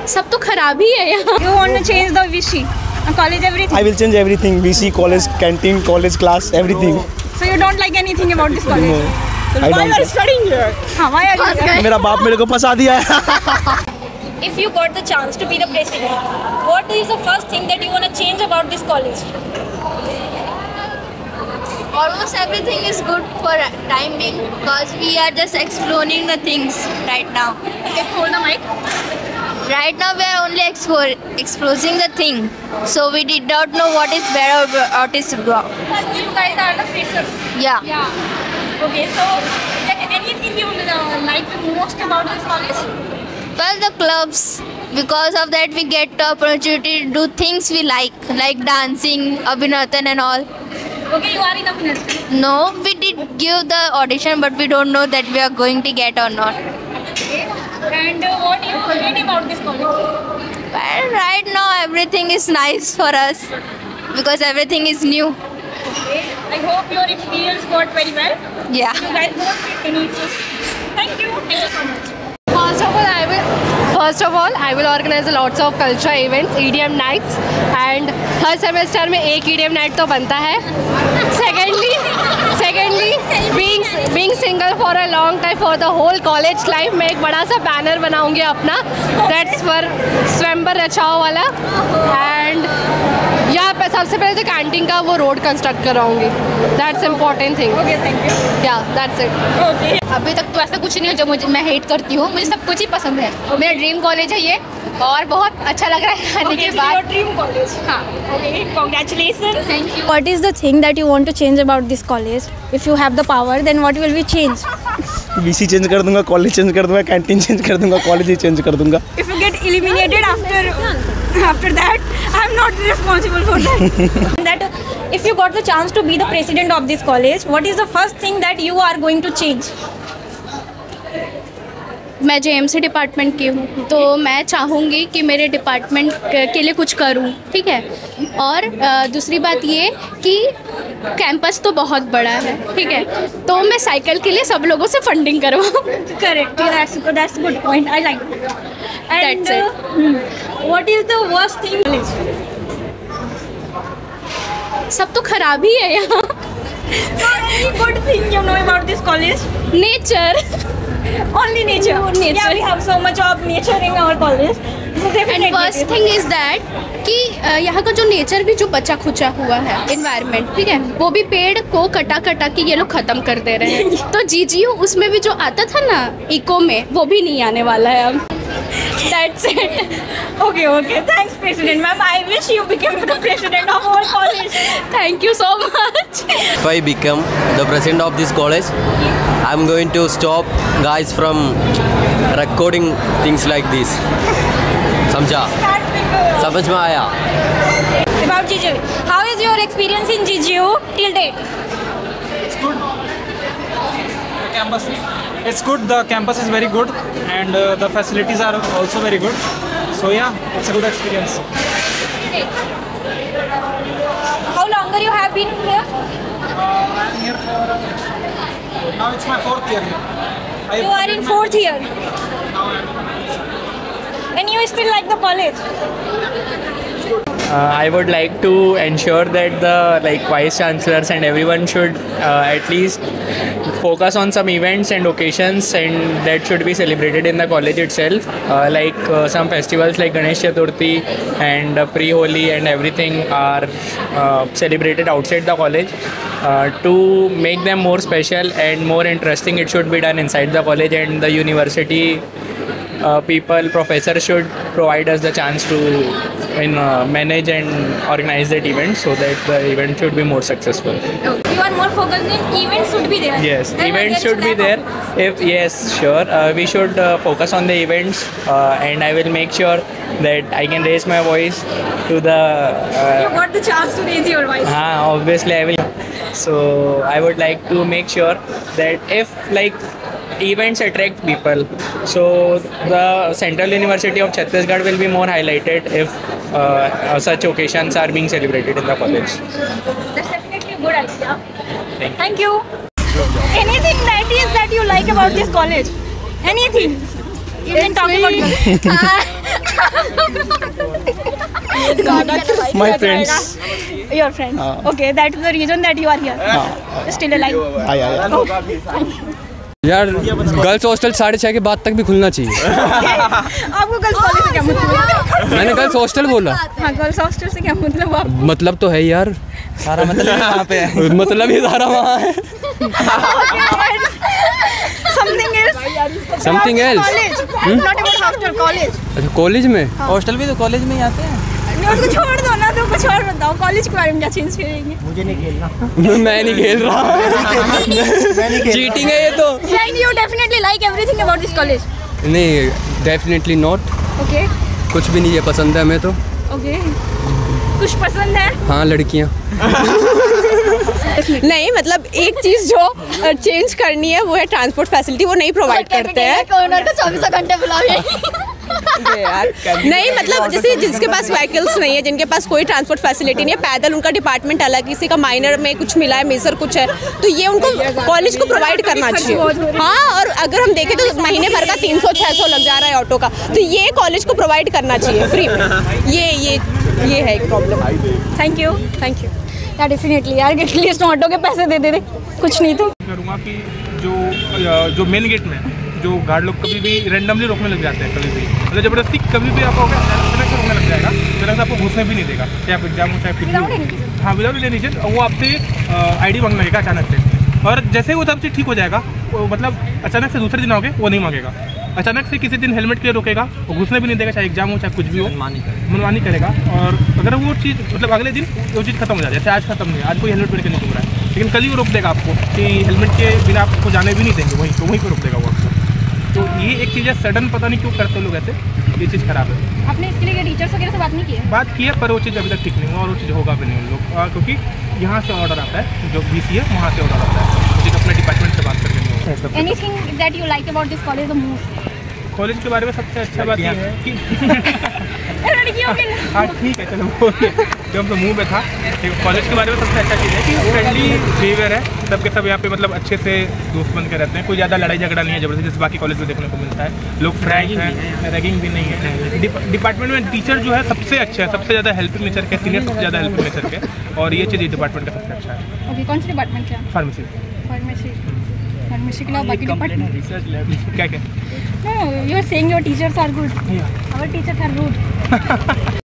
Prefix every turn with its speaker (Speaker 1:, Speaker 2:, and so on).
Speaker 1: सब तो खराब ही है यहाँ।
Speaker 2: You want to change the VC, college, everything?
Speaker 3: I will change everything. VC, college, canteen, college, class, everything.
Speaker 2: So you don't like anything about this college?
Speaker 3: No,
Speaker 2: So
Speaker 3: I
Speaker 2: why
Speaker 3: don't
Speaker 2: are you
Speaker 3: like.
Speaker 2: studying here? हाँ, why are you here?
Speaker 3: मेरा बाप मेरे को फंसा दिया है।
Speaker 2: If you got the chance to be the president, what is the first thing that you want to change about this college?
Speaker 1: Almost everything is good for time being because we are just exploring the things right now.
Speaker 2: Okay, hold the mic.
Speaker 1: Right now we are only exploring the thing. So we did not know what is better or what is wrong.
Speaker 2: You guys are the freshers.
Speaker 1: Yeah.
Speaker 2: Yeah. Okay, so anything you like most about this college?
Speaker 1: Well, the clubs. Because of that we get the opportunity to do things we like dancing, Abhinatan and all.
Speaker 2: Okay, you are in a finance.
Speaker 1: No, we did give the audition but we don't know that we are going to get or not.
Speaker 2: Okay. And what do you hate about this college?
Speaker 1: Well, right now everything is nice for us because everything is new.
Speaker 2: Okay. I hope your experience got very well.
Speaker 1: Yeah.
Speaker 2: You guys don't face any issues. Thank you. Thank you so much.
Speaker 4: First of all, I will organize lots of cultural events, EDM nights, and हर semester में एक EDM night तो बनता है. Secondly, being single for a long time for the whole college life, मैं एक बड़ा सा बैनर बनाऊंगी अपना. That's for स्वयंवर रचाओ वाला. And यहाँ पे सबसे पहले तो कैंटीन का वो रोड कंस्ट्रक्ट कराऊंगी. That's important thing.
Speaker 2: Okay, thank you.
Speaker 4: Yeah, that's it.
Speaker 2: Okay.
Speaker 1: अभी तक तो ऐसा कुछ नहीं है जो मैं हेट करती हूँ. मुझे सब कुछ ही पसंद है. मेरा ड्रीम कॉलेज है ये और बहुत अच्छा लग रहा है आने के बाद.
Speaker 2: Your dream college.
Speaker 1: हाँ.
Speaker 2: Okay. Congratulations.
Speaker 1: Thank you.
Speaker 2: What is the thing that you want to change about this college? If you have the power, then what will be changed?
Speaker 3: VC change कर दूंगा, college change कर दूंगा, canteen change कर दूंगा, college ही change कर दूंगा.
Speaker 2: If you get eliminated after that, I'm not responsible for that. That if you got the chance to be the president of this college, what is the first thing that you are going to change?
Speaker 1: मैं JMC department की हूँ तो मैं चाहूँगी कि मेरे department के लिए कुछ करूँ. ठीक है. और दूसरी बात ये कि कैंपस तो बहुत बड़ा है. ठीक है. तो मैं साइकिल के लिए सब लोगों से फंडिंग करवाऊँ.
Speaker 2: Correct. That's good point. I like it. And
Speaker 1: That's it.
Speaker 2: What is the worst thing?
Speaker 1: सब तो खराब ही है यहाँ.
Speaker 2: Any good thing you know about this college?
Speaker 1: Nature.
Speaker 2: Only nature. Yeah, we have so much of nature in our college. So
Speaker 1: and first thing is that कि यहाँ का जो nature भी जो बचा खुचा हुआ है इन्वायरमेंट. ठीक है. वो भी पेड़ को कटा के ये लोग ख़त्म कर दे रहे हैं. तो GGU उसमें भी जो आता था ना इको में वो भी नहीं आने वाला है अब. That's it.
Speaker 2: Okay. Thanks, President Ma'am. I wish you became the president of our college.
Speaker 1: Thank you so much.
Speaker 5: If I become the president of this college, I'm going to stop guys from recording things like this. समझा? समझ में आया?
Speaker 2: About GGU, how is your experience in GGU till date?
Speaker 6: It's good. Campus. It's good. The campus is very good, and the facilities are also very good. So yeah, it's a good experience.
Speaker 2: How longer you have been here?
Speaker 6: I'm here for now. It's my 4th year here.
Speaker 2: You are in 4th year. And you still like the college?
Speaker 7: I would like to ensure that the vice chancellors and everyone should at least focus on some events and occasions, and that should be celebrated in the college itself. Some festivals like Ganesh Chaturthi and pre-Holi and everything are celebrated outside the college. To make them more special and more interesting, it should be done inside the college, and the university professors should provide us the chance to manage and organize that event so that the event should be more successful.
Speaker 2: You are more focused in events should be there.
Speaker 7: Yes,
Speaker 2: Then
Speaker 7: events should be there. Yes, sure. We should focus on the events, and I will make sure that I can raise my voice to the.
Speaker 2: You got the chance to raise your voice.
Speaker 7: Obviously, I will. So I would like to make sure that if events attract people, so the Central University of Chhattisgarh will be more highlighted if such occasions are being celebrated in the college.
Speaker 2: That's definitely a good idea. Thank you. Anything that you like about this college? Anything? You can talk about
Speaker 3: my friends
Speaker 2: Your friends. Okay, that is the reason that you are here. Still alive.
Speaker 3: आया
Speaker 8: यार girls hostel 6:30 के बाद तक भी खुलना चाहिए।
Speaker 2: आपको girls college से क्या मतलब?
Speaker 8: मैंने गर्ल्स हॉस्टल बोला।
Speaker 2: हाँ, गर्ल्स हॉस्टल से क्या मतलब? आप
Speaker 8: मतलब तो है यार,
Speaker 3: सारा मतलब वहाँ पे है।
Speaker 8: मतलब ही सारा वहाँ है। Something else.
Speaker 2: College. Not about hostel, college.
Speaker 8: अच्छा कॉलेज में?
Speaker 3: हॉस्टल भी तो कॉलेज में ही आते हैं।
Speaker 2: उसको छोड़ दो ना, तो कुछ और बताओ। कॉलेज के बारे में क्या चेंज करेंगे?
Speaker 3: मुझे नहीं खेलना।
Speaker 8: मैं नहीं खेल रहा। चीटिंग है ये तो।
Speaker 2: Then you definitely like everything about this college.
Speaker 8: नहीं, डेफिनेटली नॉट।
Speaker 2: Okay.
Speaker 8: कुछ भी नहीं है पसंद है हमें तो।
Speaker 2: Okay. कुछ पसंद है?
Speaker 8: हाँ लड़कियाँ।
Speaker 9: नहीं मतलब एक चीज़ जो चेंज करनी है वो है ट्रांसपोर्ट फैसिलिटी, वो नहीं प्रोवाइड करते हैं।
Speaker 1: कॉर्नर को 24 घंटे बुलाओ
Speaker 9: यार नहीं मतलब जैसे जिसके पास व्हीकल्स नहीं है, जिनके पास कोई ट्रांसपोर्ट फैसिलिटी नहीं है, पैदल उनका डिपार्टमेंट अलग, किसी का माइनर में कुछ मिला है, मेजर कुछ है, तो ये उनको कॉलेज को प्रोवाइड करना चाहिए। हाँ, और अगर हम देखें तो महीने भर का 300-600 लग जा रहा है ऑटो का, तो ये कॉलेज को प्रोवाइड करना चाहिए फ्री में। ये है एक प्रॉब्लम।
Speaker 2: थैंक यू यार, डेफिनेटली यार, एटलीस्ट ऑटो के पैसे दे दे कुछ नहीं तो।
Speaker 6: करूँगा कि जो मेन गेट में जो गार्ड लोग कभी भी रैंडमली रोकने लग जाते हैं, कभी भी मतलब ज़बरदस्ती कभी भी आपको अचानक से रोकने लग जाएगा, अचानक से आपको घुसने भी नहीं देगा, चाहे आप एग्जाम हो चाहे कुछ भी। हाँ, विदाउट एनी रीजन वो आपसे ID मांगने लगेगा अचानक से, और जैसे ही वो सबसे ठीक हो जाएगा, वो मतलब अचानक से दूसरे दिन आओगे वो नहीं मांगेगा, अचानक से किसी दिन हेलमेट के लिए रोकेगा, वो घुसने भी नहीं देगा, चाहे एग्जाम हो चाहे कुछ भी हो, मनमानी करेगा। और अगर वो चीज़ मतलब अगले दिन वो चीज़ खत्म हो जाती है, जैसे आज खत्म नहीं है, आज कोई हेलमेट पहन के नहीं घूम रहा है, लेकिन कल ही वो रोक देगा आपको कि हेलमेट के बिना आपको जाने भी नहीं देंगे, वहीं पर रोक देगा वो आपको। तो ये एक चीज़ है, सडन पता नहीं क्यों करते लोग ऐसे, ये चीज़ खराब है।
Speaker 2: आपने इसके लिए टीचर्स वगैरह से बात नहीं की है? बात
Speaker 6: की है, पर वो चीज़ अभी तक ठीक नहीं हुआ, और वो चीज़ होगा भी नहीं उन लोग, क्योंकि यहाँ से ऑर्डर आता है, जो BC है वहाँ से ऑर्डर आता है, मुझे अपने डिपार्टमेंट से बात करके।
Speaker 2: Anything that you like about this college the most?
Speaker 6: College के बारे में सबसे अच्छा बात यह है कि
Speaker 2: लड़कियों के
Speaker 6: हाँ ठीक है चलो जो हम तो मुँह में था, कॉलेज के बारे में सबसे अच्छा चीज़ है कि फ्रेंडली बिहेवियर है, सबके सब यहाँ पे मतलब अच्छे से दोस्त बन के रहते हैं, कोई ज़्यादा लड़ाई झगड़ा नहीं है जबरदस्ती जैसे बाकी कॉलेज में देखने को मिलता है। लोग फ्रैंक हैं, रैगिंग भी नहीं है। डिपार्टमेंट में टीचर जो है सबसे अच्छे हैं, सबसे ज़्यादा हेल्पिंग नेचर के, सीनियर सबसे ज़्यादा हेल्पिंग नेचर के, और ये चीज़ डिपार्टमेंट का सबसे अच्छा है।
Speaker 2: ओके, कौन सी डिपार्टमेंट है?
Speaker 6: फार्मेसी।
Speaker 2: फार्मेसी के अलावा बाकी डिपार्टमेंट
Speaker 6: रिसर्च लैब क्या
Speaker 2: No, you are saying your teachers are good.
Speaker 6: Yeah.
Speaker 2: Our teachers are rude.